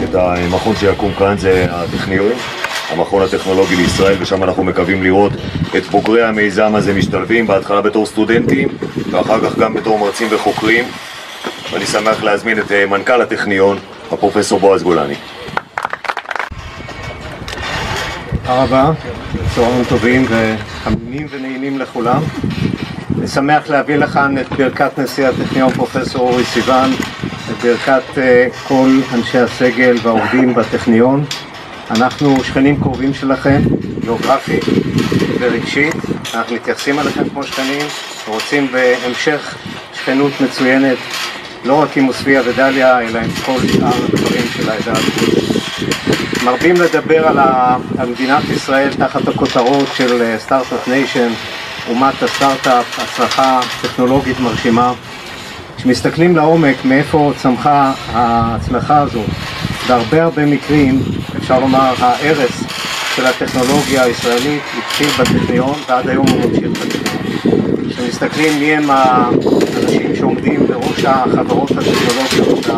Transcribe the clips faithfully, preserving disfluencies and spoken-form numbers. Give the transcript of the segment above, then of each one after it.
את המכון שיקום כאן זה הטכניון, המכון הטכנולוגי לישראל, ושם אנחנו מקווים לראות את בוגרי המיזם הזה משתלבים, בהתחלה בתור סטודנטים ואחר כך גם בתור מרצים וחוקרים. ואני שמח להזמין את מנכ"ל הטכניון, הפרופסור בועז גולני. תודה רבה, צהריים טובים וחמימים ונעימים לכולם. אני שמח להביא לכאן את ברכת נשיא הטכניון פרופסור אורי סיוון, את ברכת כל אנשי הסגל והעובדים בטכניון. אנחנו שכנים קרובים שלכם, גיאוגרפית ורגשית. אנחנו מתייחסים אליכם כמו שכנים ורוצים בהמשך שכנות מצוינת, לא רק עם עוספיא ודליה, אלא עם כל שאר הדברים של העדה הזאת. מרבים לדבר על, ה... על מדינת ישראל תחת הכותרות של סטארט-אפ ניישן, אומת הסטארט-אפ, הצלחה טכנולוגית מרשימה. כשמסתכלים לעומק מאיפה צמחה ההצלחה הזאת, בהרבה הרבה מקרים אפשר לומר הערש של הטכנולוגיה הישראלית התחיל בטכניון ועד היום הוא ממשיך בטכניון. כשמסתכלים מי הם האנשים שעומדים בראש החברות הטכנולוגיות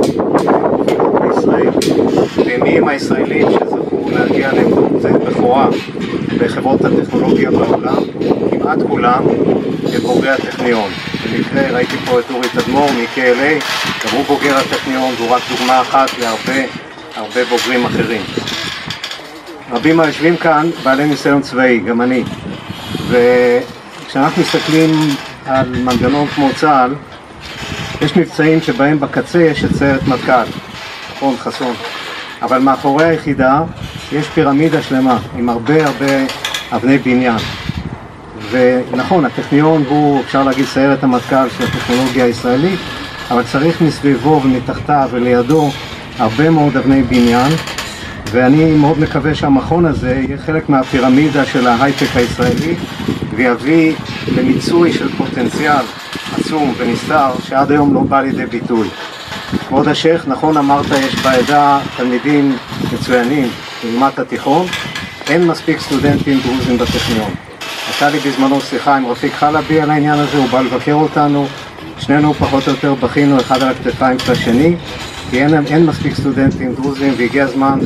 בישראל ומי הם הישראלים שזכו להגיע לעמדות בכורה בחברות הטכנולוגיה בעולם, כמעט כולם הם בוגרי הטכניון. במקרה ראיתי פה את אורי תדמור מ-K L A, גם הוא בוגר הטכניון והוא רק דוגמה אחת להרבה הרבה בוגרים אחרים. רבים היושבים כאן בעלי ניסיון צבאי, גם אני. וכשאנחנו מסתכלים על מנגנון כמו צה"ל, יש מבצעים שבהם בקצה יש את סיירת מטכ"ל, נכון, חסון. אבל מאחורי היחידה יש פירמידה שלמה עם הרבה הרבה אבני בניין. ונכון, הטכניון הוא, אפשר להגיד, סיירת המטכ"ל של הטכנולוגיה הישראלית, אבל צריך מסביבו ומתחתיו ולידו הרבה מאוד אבני בניין, ואני מאוד מקווה שהמכון הזה יהיה חלק מהפירמידה של ההייטק הישראלי ויביא למיצוי של פוטנציאל עצום ונסתר שעד היום לא בא לידי ביטוי. כבוד השייך, נכון אמרת, יש בעדה תלמידים מצוינים ברמת התיכון, אין מספיק סטודנטים דרוזים בטכניון. הייתה לי בזמנו שיחה עם רפיק חלבי על העניין הזה, הוא בא לבקר אותנו, שנינו פחות או יותר בכינו אחד על הכתפיים של השני, כי אין, אין מספיק סטודנטים דרוזים, והגיע הזמן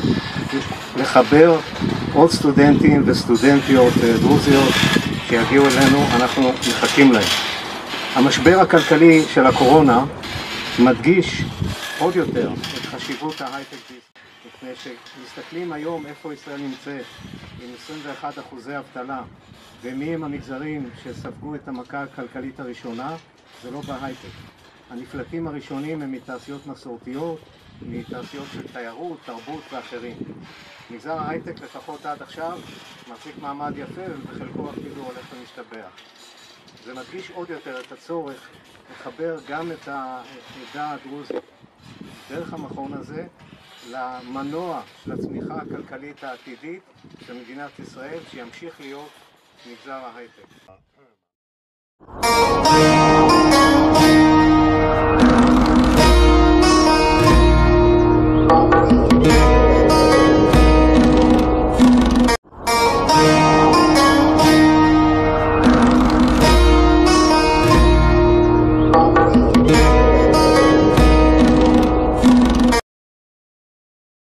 לחבר עוד סטודנטים וסטודנטיות דרוזיות שיגיעו אלינו, אנחנו מחכים להם. המשבר הכלכלי של הקורונה מדגיש עוד יותר את חשיבות ההייטק בישראל, מפני שמסתכלים היום איפה ישראל נמצאת עם עשרים ואחד אחוזי אבטלה, ומי הם המגזרים שספגו את המכה הכלכלית הראשונה, זה לא בהייטק. הנפלטים הראשונים הם מתעשיות מסורתיות, מתעשיות של תיירות, תרבות ואחרים. מגזר ההייטק לפחות עד עכשיו מחזיק מעמד יפה ובחלקו אפילו הולך ומשתבח. זה מדגיש עוד יותר את הצורך לחבר גם את העדה הדרוזית דרך המכון הזה למנוע של הצמיחה הכלכלית העתידית של מדינת ישראל, שימשיך להיות מגזר ההייטק.